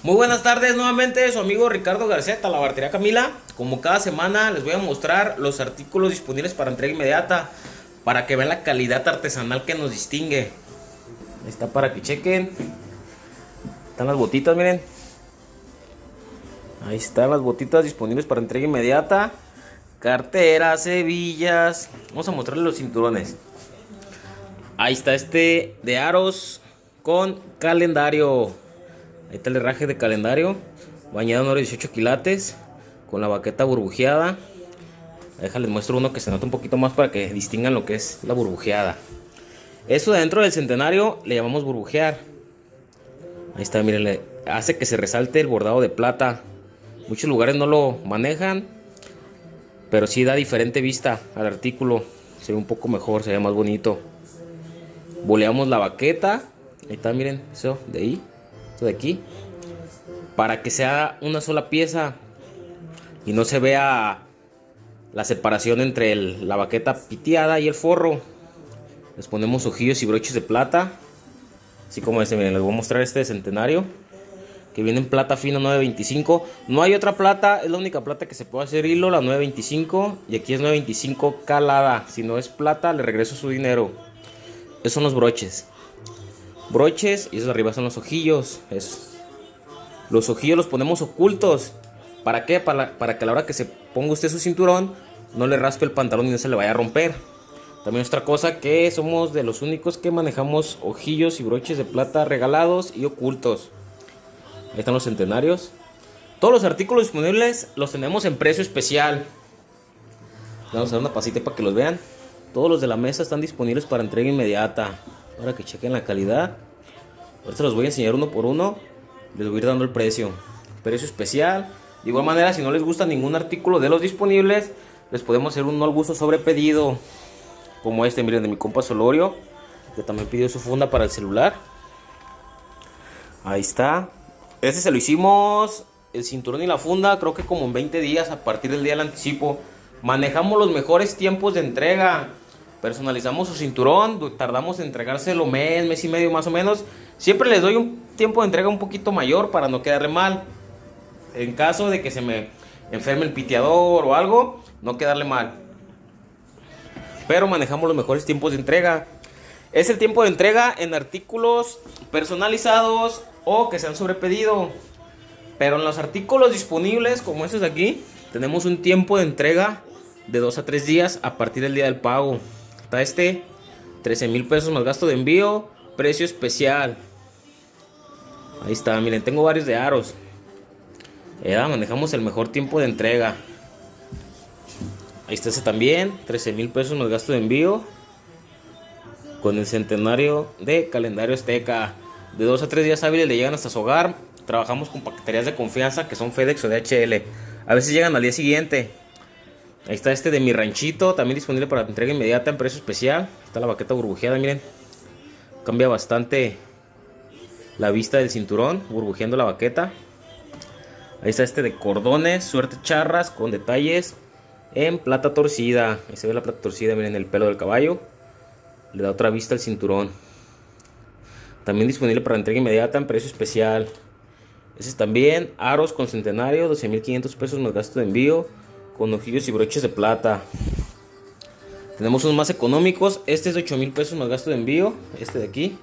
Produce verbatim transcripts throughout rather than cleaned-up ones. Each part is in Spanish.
Muy buenas tardes nuevamente, su amigo Ricardo García, Talabartería Camila. Como cada semana les voy a mostrar los artículos disponibles para entrega inmediata, para que vean la calidad artesanal que nos distingue. Ahí está para que chequen. Están las botitas, miren. Ahí están las botitas disponibles para entrega inmediata. Carteras, hebillas. Vamos a mostrarles los cinturones. Ahí está este de aros con calendario. Ahí está el herraje de calendario, bañado en oro dieciocho quilates, con la baqueta burbujeada. Déjales muestro uno que se nota un poquito más para que distingan lo que es la burbujeada. Eso de dentro del centenario le llamamos burbujear. Ahí está, miren, le hace que se resalte el bordado de plata. Muchos lugares no lo manejan, pero sí da diferente vista al artículo. Se ve un poco mejor, se ve más bonito. Boleamos la baqueta. Ahí está, miren, eso de ahí, esto de aquí, para que sea una sola pieza y no se vea la separación entre el, la baqueta piteada y el forro. Les ponemos ojillos y broches de plata, así como este. Miren, les voy a mostrar este de centenario, que viene en plata fina nueve veinticinco. No hay otra plata, es la única plata que se puede hacer hilo, la nueve veinticinco. Y aquí es nueve veinticinco calada. Si no es plata, le regreso su dinero. Esos son los broches. Broches, y esos de arriba son los ojillos. Eso. Los ojillos los ponemos ocultos. ¿Para qué? Para, para que a la hora que se ponga usted su cinturón, no le raspe el pantalón y no se le vaya a romper. También otra cosa, que somos de los únicos que manejamos ojillos y broches de plata regalados y ocultos. Ahí están los centenarios. Todos los artículos disponibles los tenemos en precio especial. Vamos a dar una pasita para que los vean. Todos los de la mesa están disponibles para entrega inmediata, para que chequen la calidad. Ahorita los voy a enseñar uno por uno. Les voy a ir dando el precio. Precio especial. De igual manera, si no les gusta ningún artículo de los disponibles, les podemos hacer un no al gusto sobre pedido, como este, miren, de mi compa Solorio, que también pidió su funda para el celular. Ahí está. Este se lo hicimos, el cinturón y la funda, creo que como en veinte días a partir del día del anticipo. Manejamos los mejores tiempos de entrega. Personalizamos su cinturón, tardamos en entregárselo mes, mes y medio más o menos. Siempre les doy un tiempo de entrega un poquito mayor para no quedarle mal. En caso de que se me enferme el piteador o algo, no quedarle mal. Pero manejamos los mejores tiempos de entrega. Es el tiempo de entrega en artículos personalizados o que sean sobre pedido. Pero en los artículos disponibles, como estos de aquí, tenemos un tiempo de entrega de dos a tres días a partir del día del pago. Está este, trece mil pesos más gasto de envío, precio especial. Ahí está, miren, tengo varios de aros. Ya manejamos el mejor tiempo de entrega. Ahí está ese también, trece mil pesos más gasto de envío, con el centenario de calendario azteca. De dos a tres días hábiles le llegan hasta su hogar. Trabajamos con paqueterías de confianza que son FedEx o D H L. A veces llegan al día siguiente. Ahí está este de mi ranchito, también disponible para entrega inmediata en precio especial. Está la baqueta burbujeada, miren. Cambia bastante la vista del cinturón, burbujeando la baqueta. Ahí está este de cordones, suerte charras, con detalles en plata torcida. Ahí se ve la plata torcida, miren el pelo del caballo. Le da otra vista al cinturón. También disponible para entrega inmediata en precio especial. Ese es también aros con centenario, doce mil quinientos pesos más gasto de envío, con ojillos y broches de plata. Tenemos unos más económicos. Este es de ocho mil pesos más gasto de envío. Este de aquí,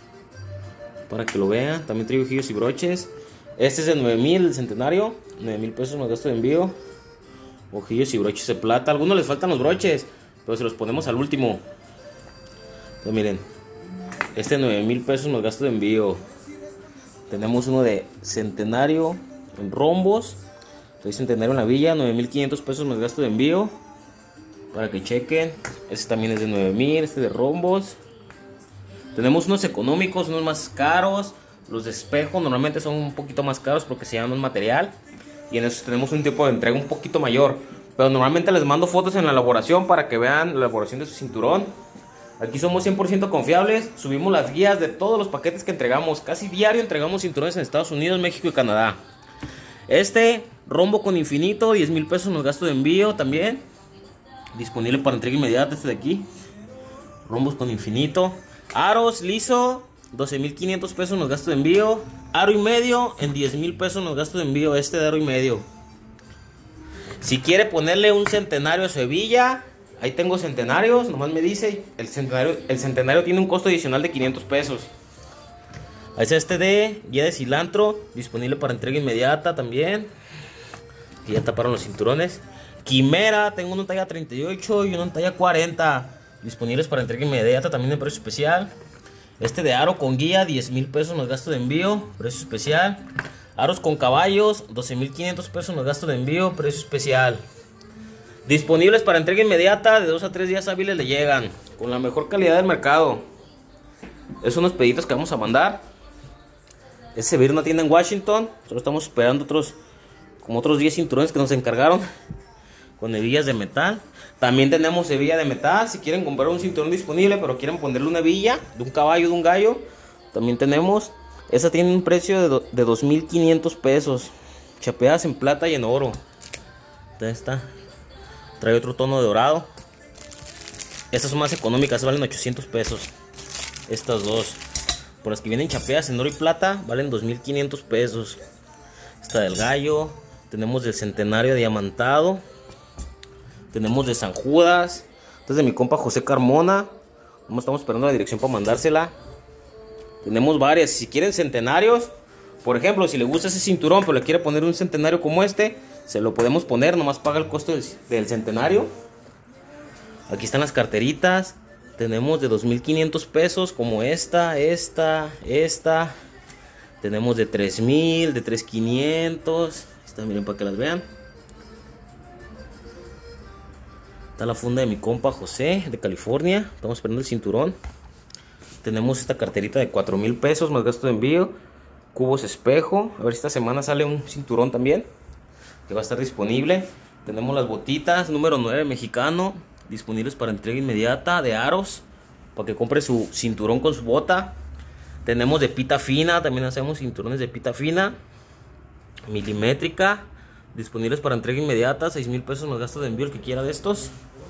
para que lo vean, también trae ojillos y broches. Este es de nueve mil, el centenario, nueve mil pesos más gasto de envío, ojillos y broches de plata. A algunos les faltan los broches, pero se los ponemos al último. Entonces, miren, este nueve mil pesos más gasto de envío. Tenemos uno de centenario en rombos. Estoy centenario en la villa, nueve mil quinientos pesos más gasto de envío, para que chequen. Este también es de nueve mil, este de rombos. Tenemos unos económicos, unos más caros. Los de espejo normalmente son un poquito más caros porque se llaman material, y en esos tenemos un tipo de entrega un poquito mayor. Pero normalmente les mando fotos en la elaboración para que vean la elaboración de su cinturón. Aquí somos cien por ciento confiables. Subimos las guías de todos los paquetes que entregamos. Casi diario entregamos cinturones en Estados Unidos, México y Canadá. Este rombo con infinito, diez mil pesos más gasto de envío también. Disponible para entrega inmediata este de aquí. Rombos con infinito. Aros liso doce mil quinientos pesos nos gasto de envío. Aro y medio en diez mil pesos nos gasto de envío. Este de aro y medio. Si quiere ponerle un centenario a su hebilla, ahí tengo centenarios, nomás me dice. El centenario, el centenario tiene un costo adicional de quinientos pesos. Ahí está este de guía de cilantro, disponible para entrega inmediata también. Aquí ya taparon los cinturones. Quimera, tengo una talla treinta y ocho y una talla cuarenta, disponibles para entrega inmediata también en precio especial. Este de aro con guía, diez mil pesos nos gasto de envío, precio especial. Aros con caballos, doce mil quinientos pesos nos gasto de envío, precio especial. Disponibles para entrega inmediata, de dos a tres días hábiles le llegan, con la mejor calidad del mercado. Es unos pedidos que vamos a mandar. Ese vir una tienda en Washington, solo estamos esperando otros, como otros diez cinturones que nos encargaron, con hebillas de metal. También tenemos hebilla de metal, si quieren comprar un cinturón disponible, pero quieren ponerle una hebilla de un caballo, de un gallo, también tenemos. Esa tiene un precio de, do, de dos mil quinientos pesos, chapeadas en plata y en oro. Esta trae otro tono de dorado. Estas son más económicas, valen ochocientos pesos. Estas dos, por las que vienen chapeadas en oro y plata, valen dos mil quinientos pesos. Esta del gallo. Tenemos del centenario diamantado. Tenemos de San Judas. Esta es de mi compa José Carmona. Como estamos esperando la dirección para mandársela. Tenemos varias. Si quieren centenarios, por ejemplo, si le gusta ese cinturón pero le quiere poner un centenario como este, se lo podemos poner, nomás paga el costo del, del centenario. Aquí están las carteritas. Tenemos de dos mil quinientos pesos, como esta, esta, esta. Tenemos de tres mil, de tres mil quinientos. Esta, miren para que las vean. Está la funda de mi compa José, de California. Estamos esperando el cinturón. Tenemos esta carterita de cuatro mil pesos más gasto de envío. Cubos espejo. A ver si esta semana sale un cinturón también, que va a estar disponible. Tenemos las botitas número nueve mexicano, disponibles para entrega inmediata, de aros, para que compre su cinturón con su bota. Tenemos de pita fina, también hacemos cinturones de pita fina, milimétrica, disponibles para entrega inmediata, seis mil pesos más gasto de envío el que quiera de estos.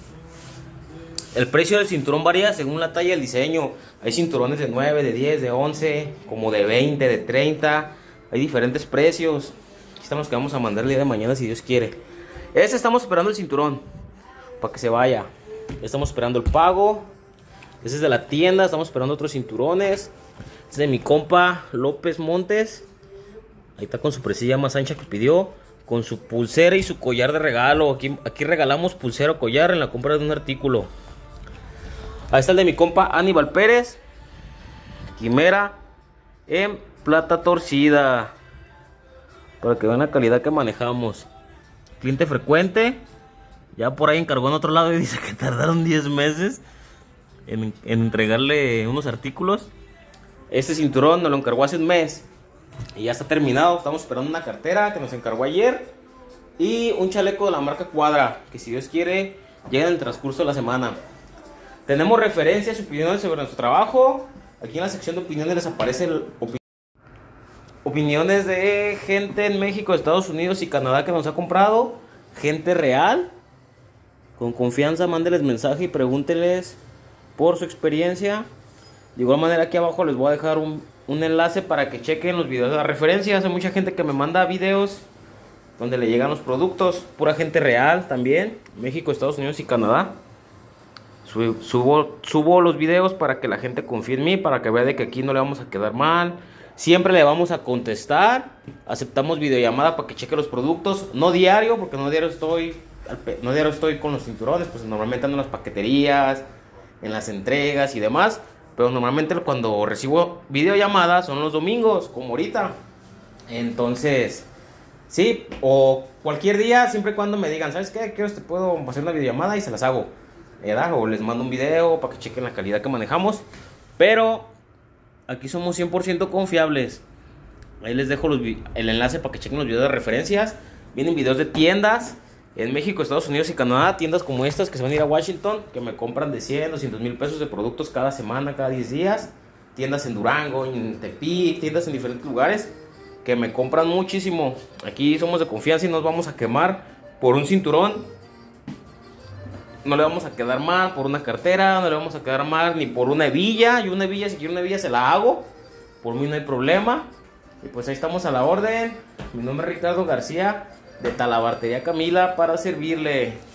El precio del cinturón varía según la talla y el diseño. Hay cinturones de nueve, de diez, de once, como de veinte, de treinta. Hay diferentes precios. Aquí están los que vamos a mandar el día de mañana si Dios quiere. Este estamos esperando el cinturón para que se vaya. Estamos esperando el pago. Este es de la tienda. Estamos esperando otros cinturones. Este es de mi compa López Montes. Ahí está con su presilla más ancha que pidió, con su pulsera y su collar de regalo. Aquí, aquí regalamos pulsera o collar en la compra de un artículo. Ahí está el de mi compa Aníbal Pérez. Quimera en plata torcida, para que vean la calidad que manejamos. Cliente frecuente. Ya por ahí encargó en otro lado y dice que tardaron diez meses en, en entregarle unos artículos. Este cinturón nos lo encargó hace un mes y ya está terminado. Estamos esperando una cartera que nos encargó ayer y un chaleco de la marca Cuadra, que si Dios quiere llega en el transcurso de la semana. Tenemos referencias y opiniones sobre nuestro trabajo. Aquí en la sección de opiniones les aparece el opi opiniones de gente en México, Estados Unidos y Canadá que nos ha comprado. Gente real. Con confianza, mándeles mensaje y pregúnteles por su experiencia. De igual manera, aquí abajo les voy a dejar un, un enlace para que chequen los videos de las referencias. Hay mucha gente que me manda videos donde le llegan los productos. Pura gente real también. México, Estados Unidos y Canadá. Subo, subo los videos para que la gente confíe en mí, para que vea de que aquí no le vamos a quedar mal. Siempre le vamos a contestar. Aceptamos videollamada para que cheque los productos. No diario, porque no diario estoy, no diario estoy con los cinturones. Pues normalmente ando en las paqueterías, en las entregas y demás. Pero normalmente cuando recibo videollamadas son los domingos, como ahorita. Entonces, sí, o cualquier día, siempre y cuando me digan, ¿sabes qué? Quiero, te puedo hacer una videollamada y se las hago. ¿Verdad? O les mando un video para que chequen la calidad que manejamos. Pero aquí somos cien por ciento confiables. Ahí les dejo los, el enlace para que chequen los videos de referencias. Vienen videos de tiendas en México, Estados Unidos y Canadá. Tiendas como estas que se van a ir a Washington, que me compran de cien, doscientos mil pesos de productos cada semana, cada diez días. Tiendas en Durango, en Tepic, tiendas en diferentes lugares que me compran muchísimo. Aquí somos de confianza y nos vamos a quemar por un cinturón. No le vamos a quedar mal por una cartera, no le vamos a quedar mal ni por una hebilla. Yo una hebilla, si quiero una hebilla se la hago. por mí no hay problema. Y pues ahí estamos a la orden. Mi nombre es Ricardo García, de Talabartería Camila, para servirle.